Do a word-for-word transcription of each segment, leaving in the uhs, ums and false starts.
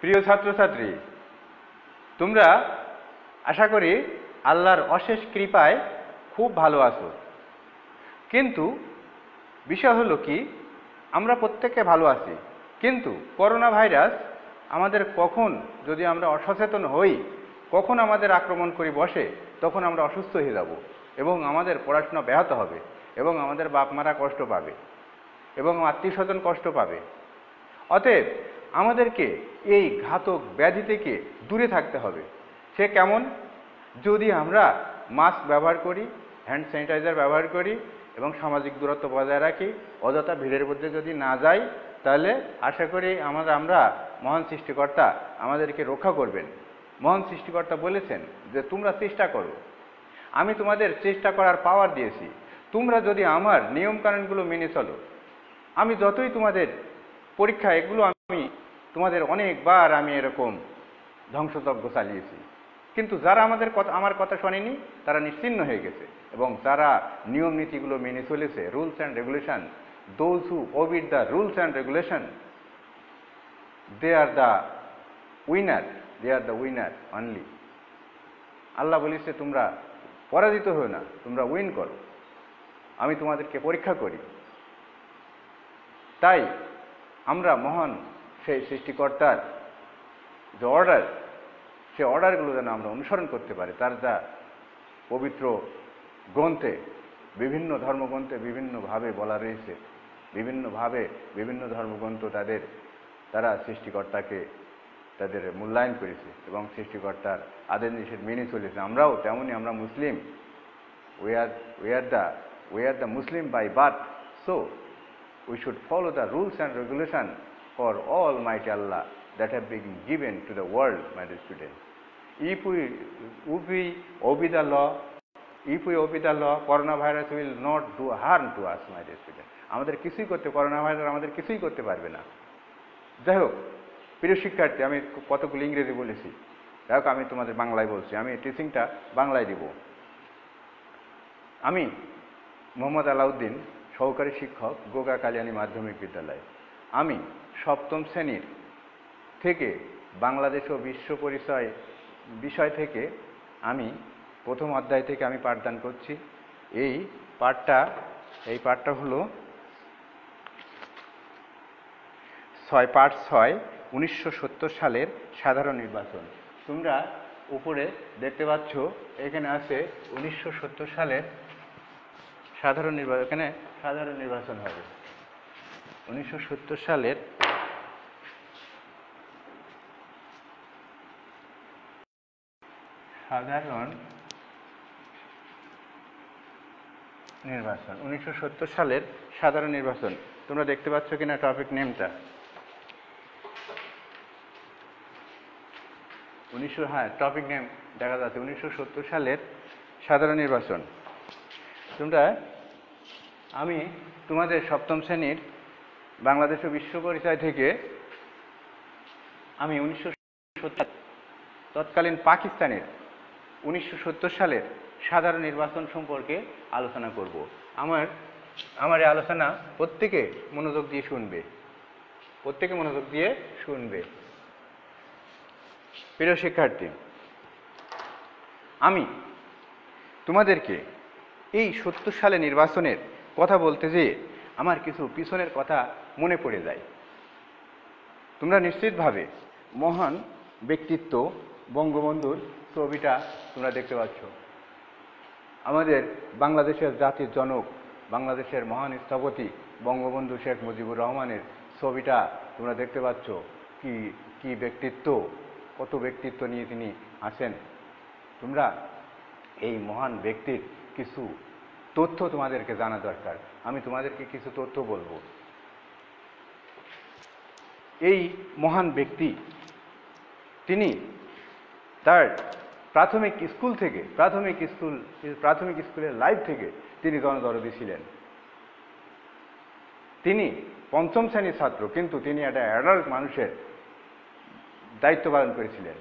প্রিয় ছাত্রছাত্রী, তোমরা আশা করি আল্লাহর অশেষ কৃপায় খুব ভালো আছো। কিন্তু বিষয় হলো কি, আমরা প্রত্যেকে ভালো আছি, কিন্তু করোনা ভাইরাস আমাদের কখন, যদি আমরা অসচেতন হই, কখন আমাদের আক্রমণ করে বসে, তখন আমরা অসুস্থ হয়ে যাব এবং আমাদের পড়াশোনা ব্যাহত হবে এবং আমাদের বাপ মারা কষ্ট পাবে এবং আত্মীয় স্বজন কষ্ট পাবে। অতএব আমাদেরকে এই ঘাতক ব্যাধি থেকে দূরে থাকতে হবে। সে কেমন? যদি আমরা মাস্ক ব্যবহার করি, হ্যান্ড স্যানিটাইজার ব্যবহার করি এবং সামাজিক দূরত্ব বজায় রাখি, অযথা ভিড়ের মধ্যে যদি না যাই, তাহলে আশা করি আমরা আমরা মহান সৃষ্টিকর্তা আমাদেরকে রক্ষা করবেন। মহান সৃষ্টিকর্তা বলেছেন যে তোমরা চেষ্টা করো, আমি তোমাদের চেষ্টা করার পাওয়ার দিয়েছি। তোমরা যদি আমার নিয়মকানুনগুলো মেনে চলো, আমি যতই তোমাদের পরীক্ষা, এগুলো আমি তোমাদের অনেকবার আমি এরকম ধ্বংসযজ্ঞ চালিয়েছি, কিন্তু যারা আমাদের কথা আমার কথা শোনেনি তারা নিশ্চিহ্ন হয়ে গেছে, এবং যারা নিয়ম নীতিগুলো মেনে চলেছে, rules and regulation, those who obeyed the rules and regulation, they are the winner, they are the winner only. আল্লাহ বলেছে তোমরা পরাজিত হও না, তোমরা উইন করো, আমি তোমাদেরকে পরীক্ষা করি। তাই আমরা মহান সেই সৃষ্টিকর্তার যে অর্ডার, সে অর্ডারগুলো যেন আমরা অনুসরণ করতে পারি। তার যা পবিত্র গ্রন্থে, বিভিন্ন ধর্মগ্রন্থে বিভিন্নভাবে বলা রয়েছে, বিভিন্নভাবে বিভিন্ন ধর্মগ্রন্থ তাদের তারা সৃষ্টিকর্তাকে তাদের মূল্যায়ন করেছে এবং সৃষ্টিকর্তার আদেশ নিষেধ মেনে চলেছে। আমরাও তেমনই, আমরা মুসলিম, we are we are the we are the Muslim by birth, so we should follow the rules and regulation for Almighty Allah that have been given to the world, my dear students. If we, if we obey the law, if we obey the law, coronavirus will not do harm to us, my dear students. আমাদের কিছুই করতে, corona virus আমাদের কিছুই করতে পারবে না। যাই হোক, প্রিয় শিক্ষার্থী, আমি কতগুলো ইংরেজি বলেছি, যাই হোক আমি তোমাদের বাংলায় বলছি, আমি টিচিংটা বাংলায় দিব। আমি মোহাম্মদ আলাউদ্দিন, সহকারী শিক্ষক, গোগা কালিয়ানী মাধ্যমিক বিদ্যালয়। আমি সপ্তম শ্রেণীর থেকে বাংলাদেশ ও বিশ্ব পরিচয় বিষয় থেকে আমি প্রথম অধ্যায় থেকে আমি পাঠদান করছি। এই পাঠটা এই পাঠটা হলো ছয় পাঠ ছয় উনিশশো সত্তর সালের সাধারণ নির্বাচন। তোমরা উপরে দেখতে পাচ্ছ, এখানে আছে উনিশশো সত্তর সালের সাধারণ নির্বাচন। এখানে সাধারণ নির্বাচন হবে উনিশশো সত্তর সালের সাধারণ নির্বাচন উনিশশো সত্তর সালের সাধারণ নির্বাচন। তোমরা দেখতে পাচ্ছ কিনা টপিক নেমটা? উনিশশো হ্যাঁ টপিক নেম দেখা যাচ্ছে, উনিশশো সত্তর সালের সাধারণ নির্বাচন। তোমরা আমি তোমাদের সপ্তম শ্রেণীর বাংলাদেশ ও বিশ্ব পরিচয় থেকে আমি উনিশশো সত্তর তৎকালীন পাকিস্তানের উনিশশো সত্তর সালের সাধারণ নির্বাচন সম্পর্কে আলোচনা করব। আমার আমার এই আলোচনা প্রত্যেকে মনোযোগ দিয়ে শুনবে, প্রত্যেকে মনোযোগ দিয়ে শুনবে। প্রিয় শিক্ষার্থী, আমি তোমাদেরকে এই সত্তর সালে নির্বাচনের কথা বলতে যেয়ে আমার কিছু পিছনের কথা মনে পড়ে যায়। তোমরা নিশ্চিতভাবে মহান ব্যক্তিত্ব বঙ্গবন্ধুর ছবিটা তোমরা দেখতে পাচ্ছ। আমাদের বাংলাদেশের জাতির জনক, বাংলাদেশের মহান স্থপতি বঙ্গবন্ধু শেখ মুজিবুর রহমানের ছবিটা তোমরা দেখতে পাচ্ছ। কি কি ব্যক্তিত্ব, কত ব্যক্তিত্ব নিয়ে তিনি আছেন। তোমরা এই মহান ব্যক্তির কিছু তথ্য তোমাদেরকে জানা দরকার। আমি তোমাদেরকে কিছু তথ্য বলবো। এই মহান ব্যক্তি, তিনি তার প্রাথমিক স্কুল থেকে প্রাথমিক স্কুল প্রাথমিক স্কুলের লাইফ থেকে তিনি জনদরদি ছিলেন। তিনি পঞ্চম শ্রেণীর ছাত্র, কিন্তু তিনি একটা অ্যাডাল্ট মানুষের দায়িত্ব পালন করেছিলেন।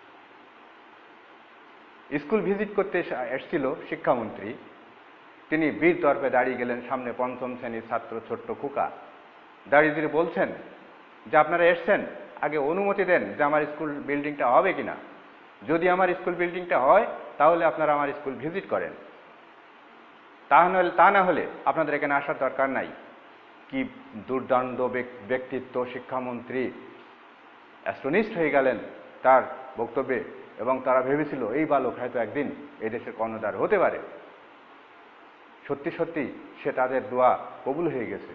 স্কুল ভিজিট করতে এসেছিল শিক্ষামন্ত্রী, তিনি বীর তরফে দাঁড়িয়ে গেলেন সামনে, পঞ্চম শ্রেণীর ছাত্র ছোট্ট খোকা দাঁড়িয়ে দিয়ে বলছেন যে আপনারা এসছেন, আগে অনুমতি দেন যে আমার স্কুল বিল্ডিংটা হবে কিনা। যদি আমার স্কুল বিল্ডিংটা হয় তাহলে আপনারা আমার স্কুল ভিজিট করেন, তা নাহলে তা না হলে আপনাদের এখানে আসার দরকার নাই। কি দুর্দান্ত ব্যক্তিত্ব শিক্ষামন্ত্রী, অ্যাস্ট্রনিস্ট হয়ে গেলেন তার বক্তব্যে, এবং তারা ভেবেছিল এই বালক হয়তো একদিন এই দেশের কর্ণধার হতে পারে। সত্যি সত্যি সে তাদের দোয়া কবুল হয়ে গেছে।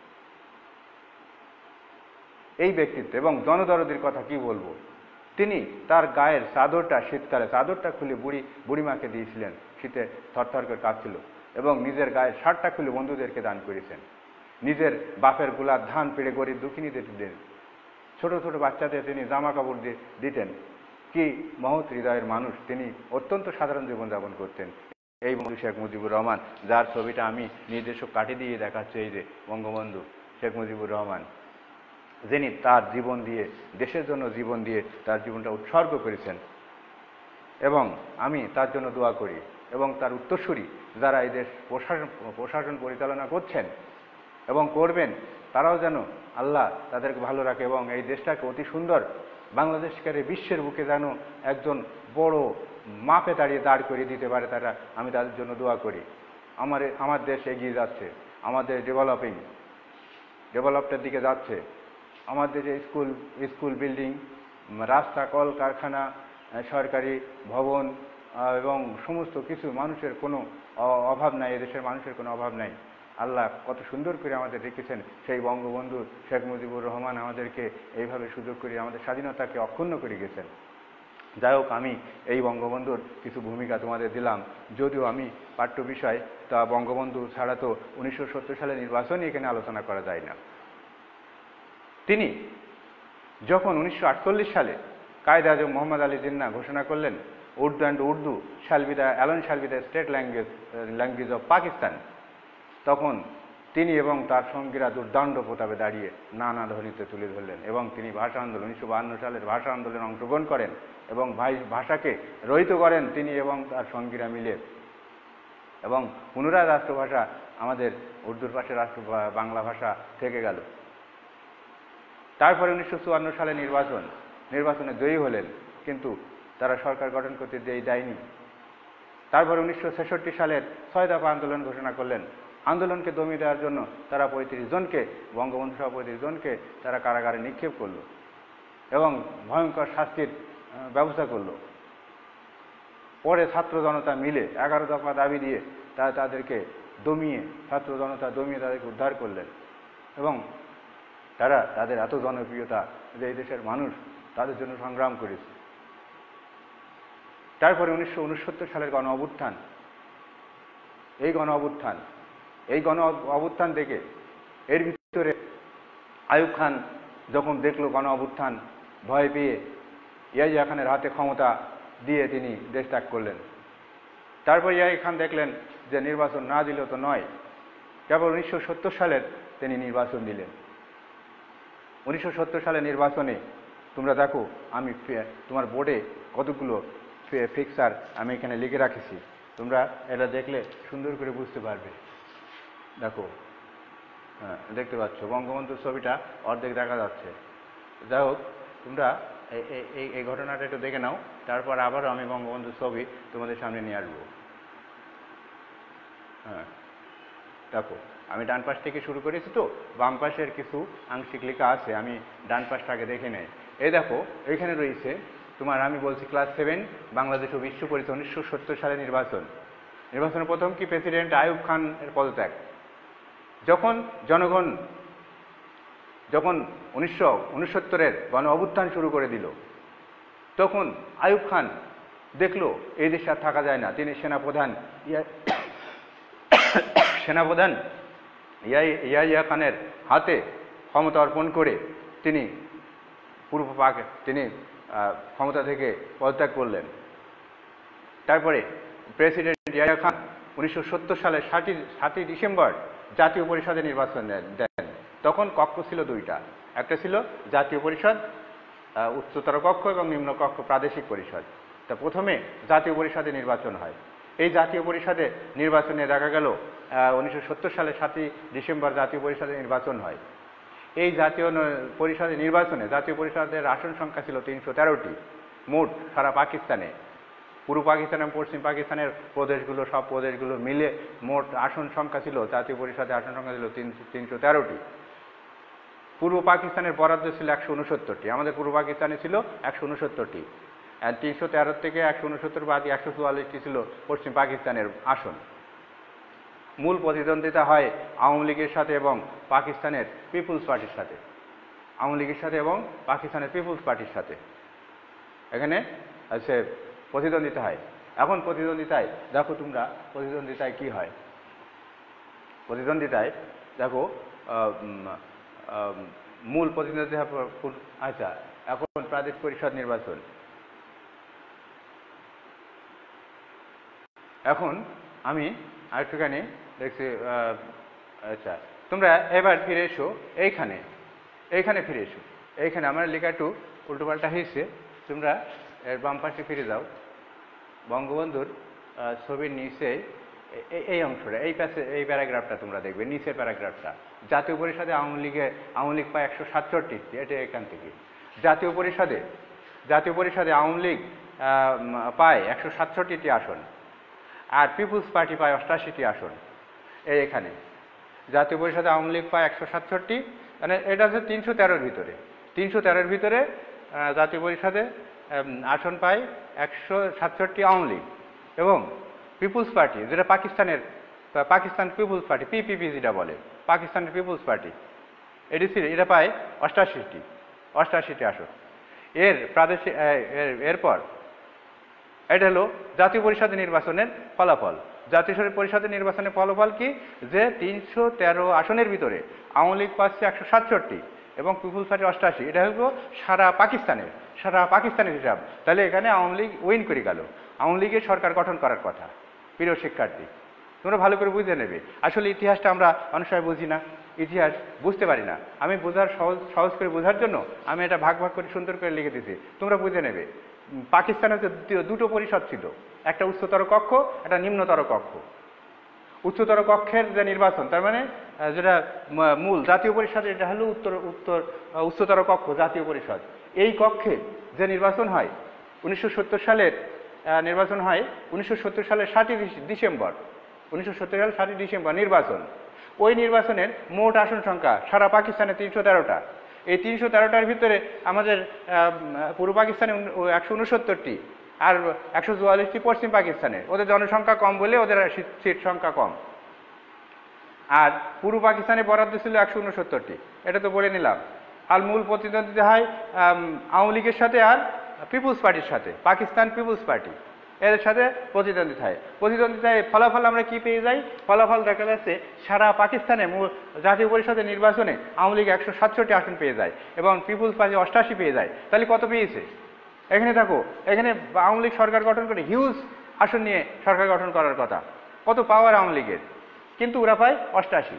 এই ব্যক্তিত্ব এবং জনদরদির কথা কি বলবো, তিনি তার গায়ের চাদরটা, শীতকালে চাদরটা খুলে বুড়ি বুড়িমাকে দিয়েছিলেন, শীতে থরথর করে কাঁপছিল, এবং নিজের গায়ের শার্টটা খুলে বন্ধুদেরকে দান করেছেন। নিজের বাপের গোলার ধান পেড়ে গরিব দুঃখিনীদের দিতেন, ছোট ছোট বাচ্চাদের তিনি জামা কাপড় দিয়ে দিতেন। কি মহৎ হৃদয়ের মানুষ তিনি, অত্যন্ত সাধারণ জীবনযাপন করতেন। এই বন্ধু শেখ মুজিবুর রহমান, যার ছবিটা আমি নিজস্ব কাটি দিয়ে দেখাচ্ছি, এই যে বঙ্গবন্ধু শেখ মুজিবুর রহমান, যিনি তার জীবন দিয়ে, দেশের জন্য জীবন দিয়ে তার জীবনটা উৎসর্গ করেছেন। এবং আমি তার জন্য দোয়া করি, এবং তার উত্তরসূরি যারা এই দেশ প্রশাসন প্রশাসন পরিচালনা করছেন এবং করবেন, তারাও যেন আল্লাহ তাদেরকে ভালো রাখে এবং এই দেশটাকে অতি সুন্দর বাংলাদেশকে বিশ্বের বুকে যেন একজন বড় মাপে দাঁড়িয়ে দাঁড় করিয়ে দিতে পারে তারা, আমি তাদের জন্য দোয়া করি। আমার আমার দেশ এগিয়ে যাচ্ছে, আমাদের ডেভেলপিং ডেভেলপটার দিকে যাচ্ছে। আমাদের যে স্কুল স্কুল বিল্ডিং, রাস্তা, কল কারখানা, সরকারি ভবন এবং সমস্ত কিছু, মানুষের কোনো অভাব নাই, এদেশের মানুষের কোনো অভাব নাই। আল্লাহ কত সুন্দর করে আমাদের রেখেছেন। সেই বঙ্গবন্ধু শেখ মুজিবুর রহমান আমাদেরকে এইভাবে সুযোগ করে আমাদের স্বাধীনতাকে অক্ষুণ্ণ করে গেছেন। যাই হোক, আমি এই বঙ্গবন্ধুর কিছু ভূমিকা তোমাদের দিলাম, যদিও আমি পাঠ্য বিষয় তা বঙ্গবন্ধু ছাড়া তো উনিশশো সত্তর সালে নির্বাচনই এখানে আলোচনা করা যায় না। তিনি যখন উনিশশো আটচল্লিশ সালে কায়েদ আজম মোহাম্মদ আলী জিন্নাহ ঘোষণা করলেন Urdu and Urdu shall be the alone shall be the state language language of Pakistan, তখন তিনি এবং তার সঙ্গীরা দুর্দান্ত প্রতাপে দাঁড়িয়ে নানা ধ্বনিতে তুলে ধরলেন, এবং তিনি ভাষা আন্দোলন উনিশশো বাহান্ন সালের ভাষা আন্দোলনে অংশগ্রহণ করেন এবং ভাষাকে রহিত করেন তিনি এবং তার সঙ্গীরা মিলে, এবং পুনরায় রাষ্ট্রভাষা আমাদের উর্দুর পাশে রাষ্ট্র বাংলা ভাষা থেকে গেল। তারপরে উনিশশো চুয়ান্ন সালে নির্বাচন নির্বাচনে জয়ী হলেন, কিন্তু তারা সরকার গঠন করতে দেয়নি। তারপরে উনিশশো ছেষট্টি সালের ছয় দফা আন্দোলন ঘোষণা করলেন। আন্দোলনকে দমিয়ে দেওয়ার জন্য তারা পঁয়ত্রিশ জনকে, বঙ্গবন্ধু সহ পঁয়ত্রিশ জনকে তারা কারাগারে নিক্ষেপ করল এবং ভয়ঙ্কর শাস্তির ব্যবস্থা করল। পরে ছাত্র জনতা মিলে এগারো দফা দাবি দিয়ে তারা তাদেরকে দমিয়ে, ছাত্র জনতা দমিয়ে তাদেরকে উদ্ধার করলেন, এবং তারা তাদের এত জনপ্রিয়তা যে এই দেশের মানুষ তাদের জন্য সংগ্রাম করেছে। তারপরে উনিশশো উনসত্তর সালের গণ অভ্যুত্থান, এই গণ অভ্যুত্থান এই গণ অভ্যুত্থান থেকে এর ভিতরে আইয়ুব খান যখন দেখলো গণ অভ্যুত্থান, ভয় পেয়ে ইয়াহিয়া খানের হাতে ক্ষমতা দিয়ে তিনি দেশ ত্যাগ করলেন। তারপর ইয়াহিয়া খান দেখলেন যে নির্বাচন না দিলেও তো নয়, কেবল উনিশশো সত্তর সালের তিনি নির্বাচন দিলেন। উনিশশো সত্তর সালের নির্বাচনে তোমরা দেখো, আমি তোমার বোর্ডে কতগুলো ফিক্সার আমি এখানে লিখে রাখেছি, তোমরা এটা দেখলে সুন্দর করে বুঝতে পারবে। দেখো, হ্যাঁ দেখতে পাচ্ছ বঙ্গবন্ধুর ছবিটা অর্ধেক দেখা যাচ্ছে। যাই হোক, তোমরা এই এই ঘটনাটা একটু দেখে নাও, তারপর আবারও আমি বঙ্গবন্ধুর ছবি তোমাদের সামনে নিয়ে আসবো। হ্যাঁ দেখো, আমি ডান পাশ থেকে শুরু করেছি, তো বাম পাশের কিছু আংশিক লেখা আছে, আমি ডান পাশটাকে দেখে নেই। এই দেখো, এইখানে রয়েছে তোমার, আমি বলছি ক্লাস সেভেন বাংলাদেশ ও বিশ্ব পরিচয় উনিশশো সত্তর সালে নির্বাচন। নির্বাচনের প্রথম কি প্রেসিডেন্ট আইয়ুব খান এর পদত্যাগ। যখন জনগণ যখন উনিশশো উনসত্তরের গণ অভ্যুত্থান শুরু করে দিল, তখন আইয়ুব খান দেখলো এই দেশে আর থাকা যায় না। তিনি সেনাপ্রধান সেনাপ্রধান ইয়াহিয়া খানের হাতে ক্ষমতা অর্পণ করে তিনি পূর্ব পাক তিনি ক্ষমতা থেকে পদত্যাগ করলেন। তারপরে প্রেসিডেন্ট ইয়াহিয়া খান উনিশশো সত্তর সালের সাতই সাতই ডিসেম্বর জাতীয় পরিষদে নির্বাচন দেন। তখন কক্ষ ছিল দুইটা, একটা ছিল জাতীয় পরিষদ উচ্চতর কক্ষ এবং নিম্ন কক্ষ প্রাদেশিক পরিষদ। তা প্রথমে জাতীয় পরিষদে নির্বাচন হয়। এই জাতীয় পরিষদে নির্বাচনে দেখা গেল উনিশশো সত্তর সালে সাতই ডিসেম্বর জাতীয় পরিষদে নির্বাচন হয়। এই জাতীয় পরিষদের নির্বাচনে জাতীয় পরিষদের আসন সংখ্যা ছিল তিনশো তেরোটি মোট সারা পাকিস্তানে। পূর্ব পাকিস্তান এবং পশ্চিম পাকিস্তানের প্রদেশগুলো সব প্রদেশগুলো মিলে মোট আসন সংখ্যা ছিল জাতীয় পরিষদের আসন সংখ্যা ছিল তিনশো তেরোটি। পূর্ব পাকিস্তানের বরাদ্দ ছিল একশো উনসত্তরটি, আমাদের পূর্ব পাকিস্তানে ছিল একশো উনসত্তরটি। আর তিনশো তেরো থেকে একশো উনসত্তর বাদ একশো চুয়াল্লিশটি ছিল পশ্চিম পাকিস্তানের আসন। মূল প্রতিদ্বন্দ্বিতা হয় আওয়ামী লীগের সাথে এবং পাকিস্তানের পিপুলস পার্টির সাথে। আওয়ামী লীগের সাথে এবং পাকিস্তানের পিপুলস পার্টির সাথে এখানে সে প্রতিদ্বন্দ্বিতা হয়। এখন প্রতিদ্বন্দ্বিতায় দেখো তোমরা প্রতিদ্বন্দ্বিতায় কি হয়। প্রতিদ্বন্দ্বিতায় দেখো মূল প্রতিদ্বন্দ্বিতা। আচ্ছা, এখন প্রাদেশিক পরিষদ নির্বাচন। এখন আমি আরেকটুখানি দেখছি। আচ্ছা, তোমরা এবার ফিরে এসো এইখানে, এইখানে ফিরে এসো। এইখানে আমার লেখা একটু উল্টোপাল্টা হয়েছে, তোমরা এর বাম পাশে ফিরে যাও। বঙ্গবন্ধুর ছবির নিচে এই অংশটা, এই প্যাসে এই প্যারাগ্রাফটা তোমরা দেখবে, নিচের প্যারাগ্রাফটা। জাতীয় পরিষদে আওয়ামী লীগে আওয়ামী লীগ পায় একশো সাতষট্টি, এটা এখান থেকে। জাতীয় পরিষদে জাতীয় পরিষদে আওয়ামী লীগ পায় একশো সাতষট্টিটি আসন, আর পিপুলস পার্টি পায় অষ্টাশিটি আসন। এই এখানে জাতীয় পরিষদে আওয়ামী লীগ পায় একশো সাতষট্টি, মানে এটা হচ্ছে তিনশো তেরোর ভিতরে। তিনশো তেরোর ভিতরে জাতীয় পরিষদে আসন পায় একশো সাতষট্টি আওয়ামী লীগ, এবং পিপুলস পার্টি যেটা পাকিস্তানের পাকিস্তান পিপুলস পার্টি পিপিপি যেটা বলে, পাকিস্তানের পিপুলস পার্টি এডিসি, এটা পায় অষ্টাশিটি অষ্টাশিটি আসন। এর প্রাদেশিক এরপর এটা হলো জাতীয় পরিষদের নির্বাচনের ফলাফল। জাতীয় পরিষদের নির্বাচনের ফলাফল কি, যে তিনশো তেরো আসনের ভিতরে আওয়ামী লীগ পাচ্ছে একশো সাতষট্টি এবং পিপুলস পার্টি অষ্টাশি। এটা হলো সারা পাকিস্তানের সারা পাকিস্তানের হিসাব। তাহলে এখানে আওয়ামী লীগ উইন করে গেল। আওয়ামী লীগের সরকার গঠন করার কথা। প্রিয় শিক্ষার্থী, তোমরা ভালো করে বুঝে নেবে। আসলে ইতিহাসটা আমরা অনেক সময় বুঝি না, ইতিহাস বুঝতে পারি না। আমি বোঝার সহজ সহজ করে বোঝার জন্য আমি এটা ভাগ ভাগ করে সুন্দর করে লিখে দিয়েছি, তোমরা বুঝে নেবে। পাকিস্তানে দুটো পরিষদ ছিল, একটা উচ্চতর কক্ষ, একটা নিম্নতর কক্ষ। উচ্চতর কক্ষের যে নির্বাচন, তার মানে যেটা মূল জাতীয় পরিষদ, এটা হলো উত্তর উত্তর উচ্চতর কক্ষ জাতীয় পরিষদ। এই কক্ষে যে নির্বাচন হয় উনিশশো সত্তর সালের নির্বাচন হয় উনিশশো সত্তর সালের ষাটই ডিসেম্বর উনিশশো সত্তর সালের ষাটই ডিসেম্বর নির্বাচন। ওই নির্বাচনের মোট আসন সংখ্যা সারা পাকিস্তানে তিনশো তেরোটা। এই তিনশো তেরোটার ভিতরে আমাদের পূর্ব পাকিস্তানে একশো উনসত্তরটি, আর একশো চুয়াল্লিশটি পশ্চিম পাকিস্তানে। ওদের জনসংখ্যা কম বলে ওদের সিট সংখ্যা কম। আর পূর্ব পাকিস্তানে বরাদ্দ ছিল একশো উনসত্তরটি, এটা তো বলে নিলাম। আর মূল প্রতিদ্বন্দ্বিতা হয় আওয়ামী লীগের সাথে আর পিপুলস পার্টির সাথে, পাকিস্তান পিপুলস পার্টি এর সাথে প্রতিদ্বন্দ্বিতা হয়। প্রতিদ্বন্দ্বিতায় ফলাফল আমরা কি পেয়ে যাই, ফলাফল দেখা যাচ্ছে সারা পাকিস্তানে জাতীয় পরিষদের নির্বাচনে আওয়ামী লীগ একশো সাতষট্টি আসন পেয়ে যায় এবং পিপুলস পার্টি অষ্টাশি পেয়ে যায়। তাহলে কত পেয়েছে এখানে দেখো, এখানে আওয়ামী লীগ সরকার গঠন করে হিউজ আসন নিয়ে সরকার গঠন করার কথা, কত পাওয়ার আওয়ামী লীগের, কিন্তু ওরা পায় অষ্টাশি।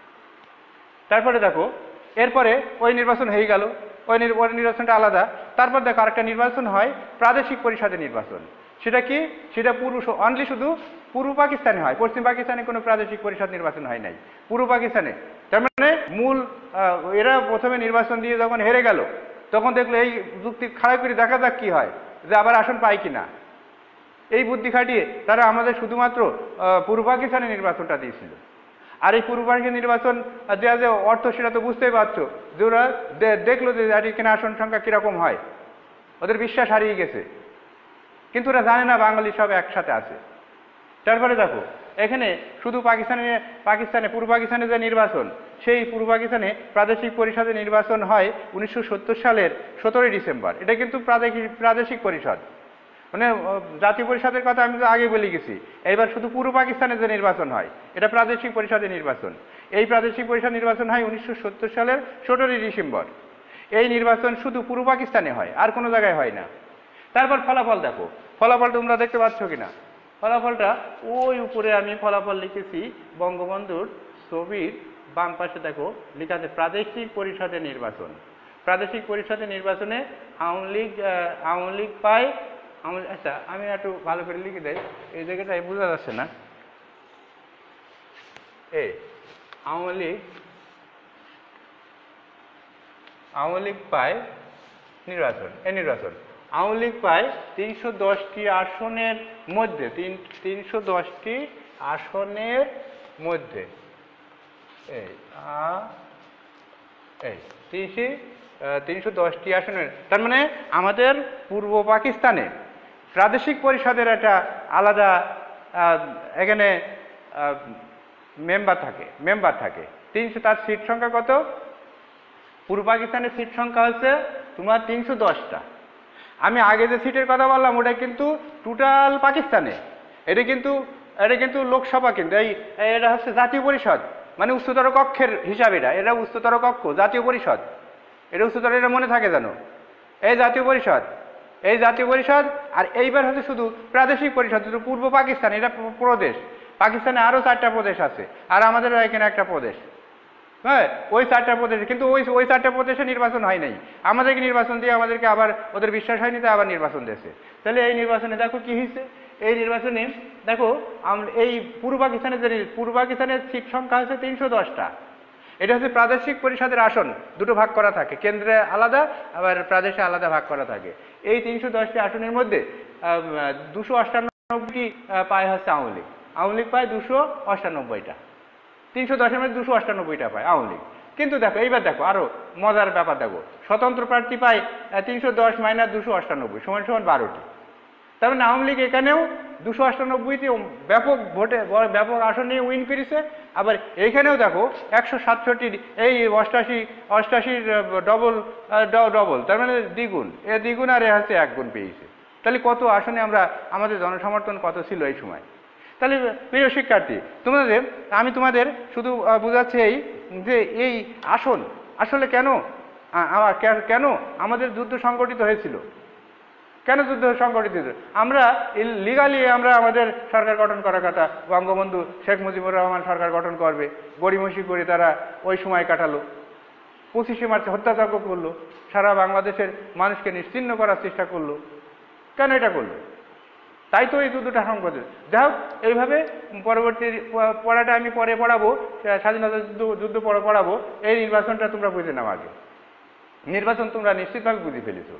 তারপরে দেখো এরপরে ওই নির্বাচন হয়ে গেল, ওই নির্বাচনটা আলাদা। তারপর দেখো আরেকটা নির্বাচন হয় প্রাদেশিক পরিষদের নির্বাচন। সেটা কি, সেটা পুরো অনলি শুধু পূর্ব পাকিস্তানে হয়, পশ্চিম পাকিস্তানে কোনো প্রাদেশিক পরিষদ নির্বাচন হয় নাই, পূর্ব পাকিস্তানে। তার মানে মূল এরা প্রথমে নির্বাচন দিয়ে যখন হেরে গেল, তখন দেখলো এই যুক্তি খাড়া করে দেখা যাক কি হয়, যে আবার আসন পায় কিনা। এই বুদ্ধি খাটিয়ে তারা আমাদের শুধুমাত্র পূর্ব পাকিস্তানে নির্বাচনটা দিয়েছিল। আর এই পূর্ব পাকিস্তান নির্বাচন দেওয়া যে অর্থ, সেটা তো বুঝতেই পারছো, যে ওরা দেখলো যে এখানে আসন সংখ্যা কিরকম হয়, ওদের বিশ্বাস হারিয়ে গেছে। কিন্তু ওরা জানে না বাঙালি সব একসাথে আছে। তারপরে দেখো এখানে শুধু পাকিস্তানে পাকিস্তানে পূর্ব পাকিস্তানে যে নির্বাচন, সেই পূর্ব পাকিস্তানে প্রাদেশিক পরিষদের নির্বাচন হয় উনিশশো সত্তর সালের সতেরোই ডিসেম্বর। এটা কিন্তু প্রাদেশিক প্রাদেশিক পরিষদ, মানে জাতীয় পরিষদের কথা আমি তো আগে বলে গেছি। এইবার শুধু পূর্ব পাকিস্তানে যে নির্বাচন হয়, এটা প্রাদেশিক পরিষদের নির্বাচন। এই প্রাদেশিক পরিষদ নির্বাচন হয় উনিশশো সত্তর সালের সতেরোই ডিসেম্বর। এই নির্বাচন শুধু পূর্ব পাকিস্তানে হয়, আর কোনো জায়গায় হয় না। তারপর ফলাফল দেখো, ফলাফল তোমরা দেখতে পাচ্ছ কিনা। ফলাফলটা ওই উপরে আমি ফলাফল লিখেছি, বঙ্গবন্ধুর ছবির বাম পাশে দেখো লেখা আছে প্রাদেশিক পরিষদের নির্বাচন। প্রাদেশিক পরিষদের নির্বাচনে আওয়ামী লীগ আওয়ামী লীগ পায়। আচ্ছা আমি একটু ভালো করে লিখে দেয়, এই জায়গাটায় বোঝা যাচ্ছে না। এই আওয়ামী লীগ আওয়ামী লীগ পায় নির্বাচন এই নির্বাচন আওয়ামী লীগ পায় তিনশো দশটি আসনের মধ্যে তিন তিনশো দশটি আসনের মধ্যে এই এই তিনশো তিনশো দশটি আসনের তার মানে আমাদের পূর্ব পাকিস্তানে প্রাদেশিক পরিষদের একটা আলাদা এখানে মেম্বার থাকে মেম্বার থাকে তিনশো তার সিট সংখ্যা কত পূর্ব পাকিস্তানের সিট সংখ্যা হচ্ছে তোমার তিনশো দশটা আমি আগে যে সিটের কথা বললাম ওটা কিন্তু টোটাল পাকিস্তানে এটা কিন্তু এটা কিন্তু লোকসভা কিন্তু এই এটা হচ্ছে জাতীয় পরিষদ মানে উচ্চতর কক্ষের হিসাব এটা এটা উচ্চতর কক্ষ জাতীয় পরিষদ এটা উচ্চতর এটা মনে থাকে জানো এই জাতীয় পরিষদ এই জাতীয় পরিষদ আর এইবার হচ্ছে শুধু প্রাদেশিক পরিষদ শুধু পূর্ব পাকিস্তান এটা প্রদেশ পাকিস্তানে আরও চারটা প্রদেশ আছে আর আমাদেরও এখানে একটা প্রদেশ হ্যাঁ ওই চারটা প্রদেশে কিন্তু ওই ওই চারটা প্রদেশে নির্বাচন হয় নাই আমাদেরকে নির্বাচন দিয়ে আমাদেরকে আবার ওদের বিশ্বাস হয়নি তাই আবার নির্বাচন দিয়েছে তাহলে এই নির্বাচনে দেখো কি হয়েছে এই নির্বাচনে দেখো এই পূর্ব পাকিস্তানের যে পূর্ব পাকিস্তানের সিট সংখ্যা হচ্ছে তিনশো দশটা এটা হচ্ছে প্রাদেশিক পরিষদের আসন দুটো ভাগ করা থাকে কেন্দ্রে আলাদা আবার প্রাদেশে আলাদা ভাগ করা থাকে এই তিনশো দশটি আসনের মধ্যে দুশো অষ্টানব্বইটি পায় হচ্ছে আওয়ামী লীগ আওয়ামী লীগ পায় দুশো অষ্টানব্বইটা তিনশো দশের মধ্যে দুশো অষ্টানব্বইটা পায় আওয়ামী লীগ কিন্তু দেখো এইবার দেখো আরো মজার ব্যাপার দেখো স্বতন্ত্র প্রার্থী পায় তিনশো দশ মাইনাস দুশো অষ্টানব্বই সমান সমান বারোটি তার মানে আওয়ামী লীগ এখানেও দুশো অষ্টানব্বইটি ব্যাপক ভোটে ব্যাপক আসন নিয়ে উইন করেছে আবার এইখানেও দেখো একশো সাতষট্টি এই অষ্টাশি অষ্টাশির ডবল ডবল তার মানে দ্বিগুণ এ দ্বিগুণ আর এ হচ্ছে এক গুণ পেয়েছে তাহলে কত আসনে আমরা আমাদের জনসমর্থন কত ছিল এই সময় তাহলে প্রিয় শিক্ষার্থী তোমাদের আমি তোমাদের শুধু বোঝাচ্ছি এই যে এই আসন আসলে কেন কেন আমাদের যুদ্ধ সংগঠিত হয়েছিল কেন যুদ্ধ সংগঠিত আমরা লিগালি আমরা আমাদের সরকার গঠন করার কথা বঙ্গবন্ধু শেখ মুজিবুর রহমান সরকার গঠন করবে গড়িমসি করে তারা ওই সময় কাটালো পঁচিশে মার্চে হত্যাযজ্ঞ করলো সারা বাংলাদেশের মানুষকে নিশ্চিহ্ন করার চেষ্টা করলো কেন এটা করলো তাই তো এই যুদ্ধটা সংগঠিত যাই হোক এইভাবে পরবর্তী পড়াটা আমি পরে পড়াবো স্বাধীনতা যুদ্ধ যুদ্ধ পরে পড়াবো এই নির্বাচনটা তোমরা বুঝে নাও আগে নির্বাচন তোমরা নিশ্চিতভাবে বুঝে ফেলেছো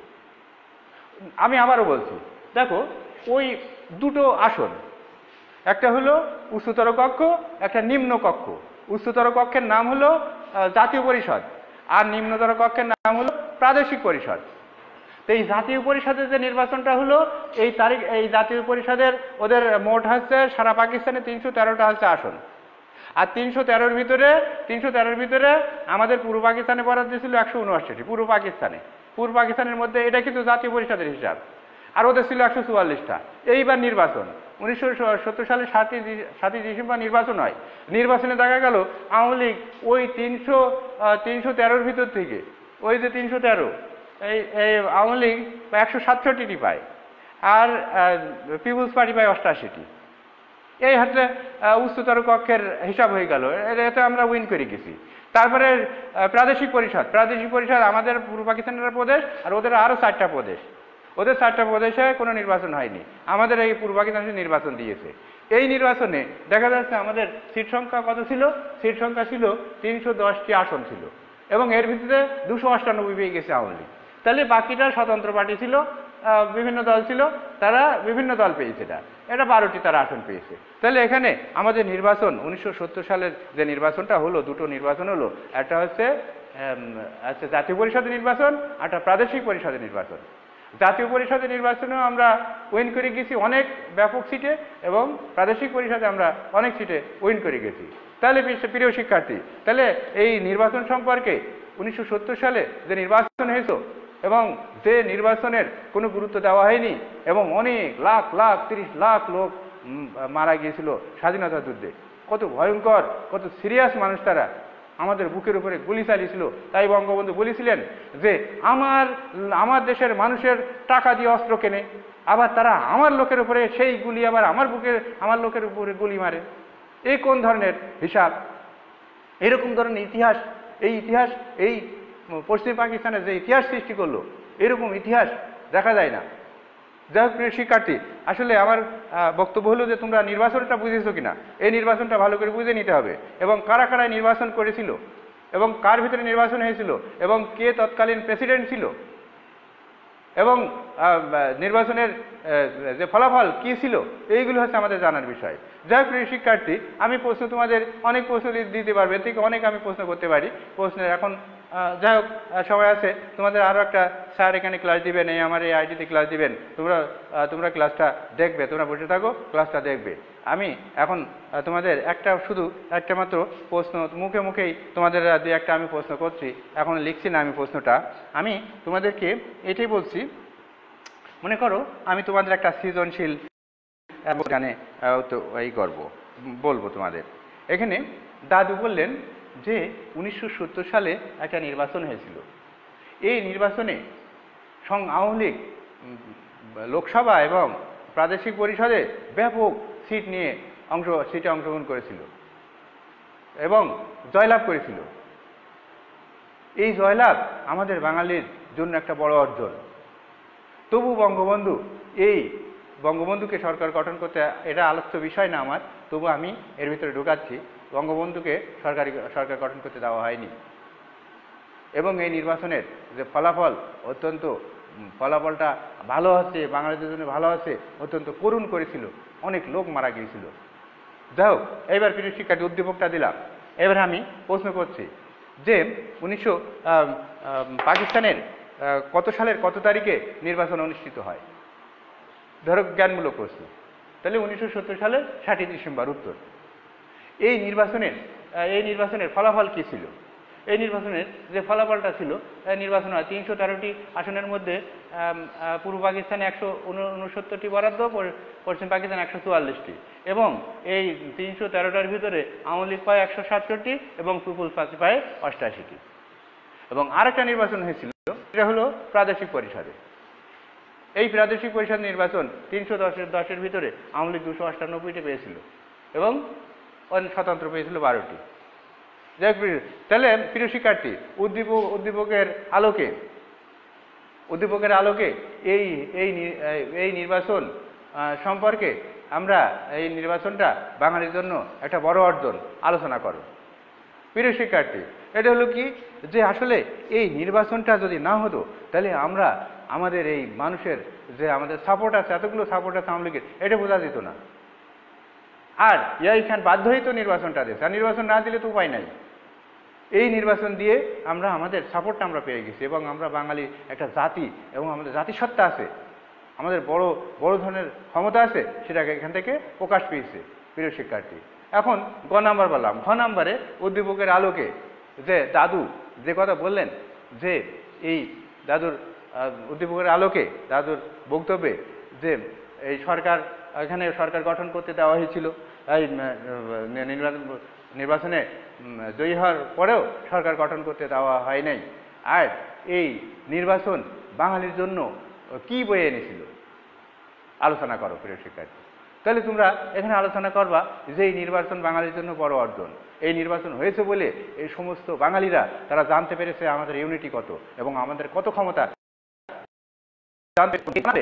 আমি আবারও বলছি দেখো ওই দুটো আসন একটা হলো উচ্চতর কক্ষ একটা নিম্ন কক্ষ উচ্চতর কক্ষের নাম হলো জাতীয় পরিষদ আর নিম্নতর কক্ষের নাম হলো প্রাদেশিক পরিষদ তো এই জাতীয় পরিষদের যে নির্বাচনটা হলো এই তারিখ এই জাতীয় পরিষদের ওদের মোট হচ্ছে সারা পাকিস্তানে তিনশো তেরোটা হচ্ছে আসন আর তিনশো তেরোর ভিতরে তিনশো তেরোর ভিতরে আমাদের পূর্ব পাকিস্তানে বরাদ্দ ছিল একশো উনআশিটি পূর্ব পাকিস্তানে পূর্ব পাকিস্তানের মধ্যে এটা কিন্তু জাতীয় পরিষদের হিসাব আর ওদের ছিল একশো চুয়াল্লিশটা এইবার নির্বাচন উনিশশো সত্তর সালে সাতই সাতই ডিসেম্বর নির্বাচন হয় নির্বাচনে দেখা গেল আওয়ামী লীগ ওই তিনশো তিনশো তেরোর ভিতর থেকে ওই যে তিনশো তেরো এই এই আওয়ামী লীগ একশো সাতষট্টিটি পায় আর পিপুলস পার্টি পায় অষ্টাশিটি এই হচ্ছে উচ্চতর কক্ষের হিসাব হয়ে গেল এতে আমরা উইন করে গেছি তারপরে প্রাদেশিক পরিষদ প্রাদেশিক পরিষদ আমাদের পূর্ব পাকিস্তানের প্রদেশ আর ওদের আরও চারটা প্রদেশ ওদের চারটা প্রদেশে কোনো নির্বাচন হয়নি আমাদের এই পূর্ব পাকিস্তানে নির্বাচন দিয়েছে এই নির্বাচনে দেখা যাচ্ছে আমাদের সিট সংখ্যা কত ছিল সিট সংখ্যা ছিল তিনশো দশটি আসন ছিল এবং এর ভিতরে দুশো অষ্টানব্বই পেয়ে গেছে আওয়ামী লীগ তাহলে বাকিটা স্বতন্ত্র পার্টি ছিল বিভিন্ন দল ছিল তারা বিভিন্ন দল পেয়েছে এটা এটা বারোটি তারা আসন পেয়েছে তাহলে এখানে আমাদের নির্বাচন উনিশশো সত্তর সালের যে নির্বাচনটা হলো দুটো নির্বাচন হলো একটা হচ্ছে আচ্ছা জাতীয় পরিষদের নির্বাচন আর একটা প্রাদেশিক পরিষদের নির্বাচন জাতীয় পরিষদের নির্বাচনেও আমরা উইন করে গেছি অনেক ব্যাপক সিটে এবং প্রাদেশিক পরিষদে আমরা অনেক সিটে উইন করে গেছি তাহলে প্রিয় শিক্ষার্থী তাহলে এই নির্বাচন সম্পর্কে উনিশশো সত্তর সালে যে নির্বাচন হয়েছে এবং যে নির্বাচনের কোনো গুরুত্ব দেওয়া হয়নি এবং অনেক লাখ লাখ তিরিশ লাখ লোক মারা গিয়েছিল স্বাধীনতা যুদ্ধে কত ভয়ঙ্কর কত সিরিয়াস মানুষ তারা আমাদের বুকের উপরে গুলি চালিয়েছিল তাই বঙ্গবন্ধু বলেছিলেন যে আমার আমার দেশের মানুষের টাকা দিয়ে অস্ত্র কেনে আবার তারা আমার লোকের উপরে সেই গুলি আবার আমার বুকে আমার লোকের উপরে গুলি মারে এই কোন ধরনের হিসাব এরকম ধরনের ইতিহাস এই ইতিহাস এই পশ্চিম পাকিস্তানের যে ইতিহাস সৃষ্টি করলো এরকম ইতিহাস দেখা যায় না যাই হোক প্রিয় শিক্ষার্থী আসলে আমার বক্তব্য হলো যে তোমরা নির্বাচনটা বুঝেছো কিনা এই নির্বাচনটা ভালো করে বুঝে নিতে হবে এবং কারা কারা নির্বাচন করেছিল এবং কার ভিতরে নির্বাচন হয়েছিল এবং কে তৎকালীন প্রেসিডেন্ট ছিল এবং নির্বাচনের যে ফলাফল কী ছিল, এইগুলো হচ্ছে আমাদের জানার বিষয়। যাই হোক প্রিয় শিক্ষার্থী, আমি প্রশ্ন তোমাদের অনেক প্রশ্ন দিতে পারবে, এর থেকে অনেক আমি প্রশ্ন করতে পারি। প্রশ্নের এখন যাই হোক সময় আছে, তোমাদের আরও একটা স্যার এখানে ক্লাস দিবেন, এই আমার এই আইডিতে ক্লাস দিবেন, তোমরা তোমরা ক্লাসটা দেখবে, তোমরা বসে থাকো, ক্লাসটা দেখবে। আমি এখন তোমাদের একটা শুধু একটা মাত্র প্রশ্ন মুখে মুখেই তোমাদের দু একটা আমি প্রশ্ন করছি, এখন লিখছি না আমি প্রশ্নটা। আমি তোমাদেরকে এটাই বলছি, মনে করো আমি তোমাদের একটা সৃজনশীল গানে তো এই করবো, বলবো তোমাদের। এখানে দাদু বললেন যে উনিশশো সত্তর সালে একটা নির্বাচন হয়েছিল, এই নির্বাচনে সং আওয়ামী লীগ লোকসভা এবং প্রাদেশিক পরিষদে ব্যাপক সিট নিয়ে অংশ সিটে অংশগ্রহণ করেছিল এবং জয়লাভ করেছিল। এই জয়লাভ আমাদের বাঙালির জন্য একটা বড় অর্জন। তবু বঙ্গবন্ধু, এই বঙ্গবন্ধুকে সরকার গঠন করতে, এটা আলোচ্য বিষয় না আমার, তবু আমি এর ভিতরে ঢুকাচ্ছি, বঙ্গবন্ধুকে সরকারি সরকার গঠন করতে দেওয়া হয়নি। এবং এই নির্বাচনের যে ফলাফল অত্যন্ত ফলাফলটা ভালো হচ্ছে, বাঙালিদের জন্য ভালো হচ্ছে, অত্যন্ত করুণ করেছিল, অনেক লোক মারা গিয়েছিল। যাই হোক, এবার প্রিয় শিক্ষার্থী উদ্দীপকটা দিলাম। এবার আমি প্রশ্ন করছি যে উনিশশো পাকিস্তানের কত সালের কত তারিখে নির্বাচন অনুষ্ঠিত হয়? ধরো জ্ঞানমূলক প্রশ্ন। তাহলে উনিশশো সত্তর সালের ষাটই ডিসেম্বর উত্তর। এই নির্বাচনের এই নির্বাচনের ফলাফল কী ছিল? এই নির্বাচনের যে ফলাফলটা ছিল, নির্বাচন হয় তিনশো তেরোটি আসনের মধ্যে পূর্ব পাকিস্তানে একশো উনসত্তরটি বরাদ্দ, পশ্চিম পাকিস্তান একশো চুয়াল্লিশটি, এবং এই তিনশো তেরোটার ভিতরে আওয়ামী লীগ পায় একশো সাতষট্টি এবং পিপুলস পার্টি পায় অষ্টাশিটি। এবং আরেকটা নির্বাচন হয়েছিল, এটা হলো প্রাদেশিক পরিষদে। এই প্রাদেশিক পরিষদ নির্বাচন তিনশো দশের দশের ভিতরে আওয়ামী লীগ দুশো অষ্টানব্বইটি পেয়েছিল এবং স্বতন্ত্র পেয়েছিল বারোটি। যাই হোক, তাহলে প্রিয় শিক্ষার্থী, উদ্দীপক উদ্দীপকের আলোকে উদ্দীপকের আলোকে এই এই এই নির্বাচন সম্পর্কে আমরা এই নির্বাচনটা বাঙালির জন্য একটা বড় অর্জন আলোচনা করো। প্রিয় শিক্ষার্থী, এটা হলো কি যে আসলে এই নির্বাচনটা যদি না হতো, তাহলে আমরা আমাদের এই মানুষের যে আমাদের সাপোর্ট আছে, এতগুলো সাপোর্ট আছে আওয়ামী লীগের, এটা বোঝা যেত না। আর এইখান বাধ্য হয়েই তো নির্বাচনটা দিয়েছে, আর নির্বাচন না দিলে তো উপায় নাই। এই নির্বাচন দিয়ে আমরা আমাদের সাপোর্টটা আমরা পেয়ে গেছি এবং আমরা বাঙালি একটা জাতি এবং আমাদের জাতিসত্তা আছে, আমাদের বড় বড় ধরনের ক্ষমতা আছে, সেটাকে এখান থেকে প্রকাশ পেয়েছে। প্রিয় শিক্ষার্থী, এখন গ নাম্বার বললাম। ঘ নাম্বারে উদ্দীপকের আলোকে যে দাদু যে কথা বললেন, যে এই দাদুর উদ্দীপকের আলোকে দাদুর বক্তব্যে যে এই সরকার এখানে সরকার গঠন করতে দেওয়া হয়েছিল, এই নির্বাচনে জয়ী হওয়ার পরেও সরকার গঠন করতে দেওয়া হয় নাই। আর এই নির্বাচন বাঙালির জন্য কি বয়ে এনেছিল আলোচনা করো প্রিয় শিক্ষার্থী। তাহলে তোমরা এখানে আলোচনা করবা যে এই নির্বাচন বাঙালির জন্য বড় অর্জন। এই নির্বাচন হয়েছে বলে এই সমস্ত বাঙালিরা তারা জানতে পেরেছে আমাদের ইউনিটি কত এবং আমাদের কত ক্ষমতা জানতে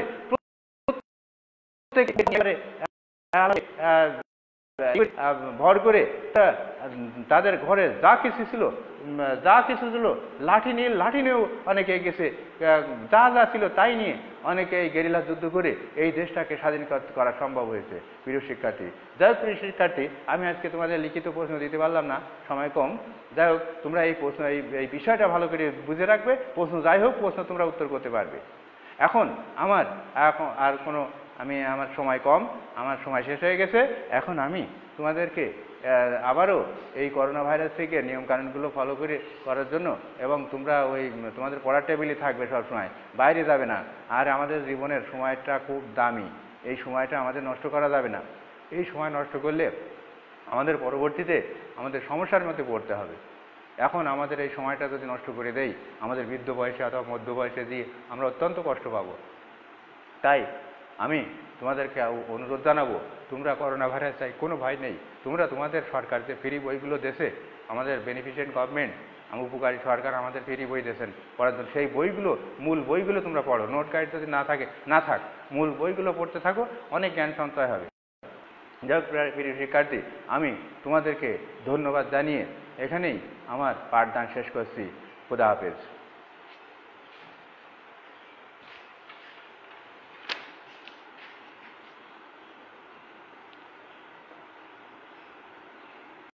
ভর করে তাদের ঘরে যা কিছু ছিল যা কিছু ছিল লাঠি নিয়ে লাঠি নিয়েও অনেকে গেছে, যা যা ছিল তাই নিয়ে অনেকে এই গেরিলা যুদ্ধ করে এই দেশটাকে স্বাধীন করা সম্ভব হয়েছে। প্রিয় শিক্ষার্থী, যাই হোক প্রিয় শিক্ষার্থী, আমি আজকে তোমাদের লিখিত প্রশ্ন দিতে পারলাম না, সময় কম। যাই হোক, তোমরা এই প্রশ্ন এই এই বিষয়টা ভালো করে বুঝে রাখবে। প্রশ্ন যাই হোক, প্রশ্ন তোমরা উত্তর করতে পারবে। এখন আমার এখন আর কোনো আমি আমার সময় কম, আমার সময় শেষ হয়ে গেছে। এখন আমি তোমাদেরকে আবারও এই করোনা ভাইরাস থেকে নিয়মকানুনগুলো ফলো করে করার জন্য, এবং তোমরা ওই তোমাদের পড়ার টেবিলই থাকবে সবসময়, বাইরে যাবে না। আর আমাদের জীবনের সময়টা খুব দামি, এই সময়টা আমাদের নষ্ট করা যাবে না। এই সময় নষ্ট করলে আমাদের পরবর্তীতে আমাদের সমস্যার মধ্যে পড়তে হবে। এখন আমাদের এই সময়টা যদি নষ্ট করে দেই, আমাদের বৃদ্ধ বয়সে অথবা মধ্য বয়সে দিয়ে আমরা অত্যন্ত কষ্ট পাব। তাই আমি তোমাদেরকে অনুরোধ জানাবো, তোমরা করোনা ভাইরাস চাই কোনো ভয় নেই, তোমরা তোমাদের সরকার যে ফ্রি বইগুলো দেশে, আমাদের বেনিফিশিয়েন্ট গভর্নমেন্ট, উপকারী সরকার আমাদের ফ্রি বই দিয়েছেন পড়ার জন্য, সেই বইগুলো মূল বইগুলো তোমরা পড়ো। নোট গাইড যদি না থাকে না থাক মূল বইগুলো পড়তে থাকো, অনেক জ্ঞান সঞ্চয় হবে। যাই হোক প্রিয় শিক্ষার্থী, আমি তোমাদেরকে ধন্যবাদ জানিয়ে এখানেই আমার পাঠদান শেষ করছি। খুদা হাফেজ।